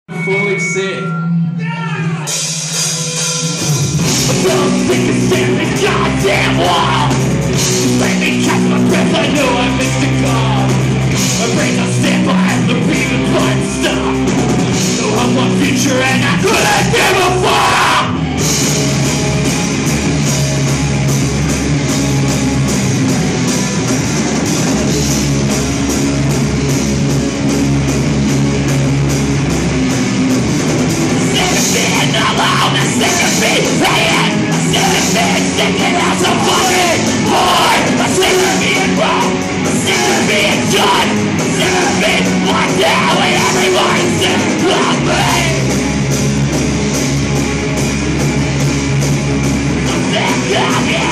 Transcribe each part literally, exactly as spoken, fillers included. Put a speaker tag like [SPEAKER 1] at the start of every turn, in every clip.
[SPEAKER 1] Fully sick.
[SPEAKER 2] I'm sick of standing goddamn wall. Let me catch my breath, I know I missed a call. My brain's on standby, the breathing blood stop. Know I want future and I couldn't give a fuck. Sick of being alone, I'm sick of being paying. I'm sick of being sticking out so fucking hard. I'm sick of being wrong, I'm sick of being done. I'm sick of being locked down when everybody's sick of me. I'm sick of you.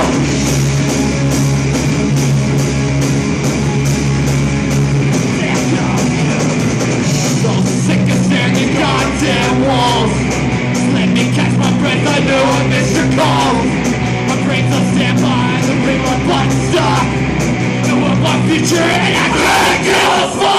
[SPEAKER 2] Sick of you. So sick of standing goddamn walls. Just let me catch my breath, I know I missed your calls. My brain's on standby, the ring my blood stop. Know I want future and I couldn't give a fuck.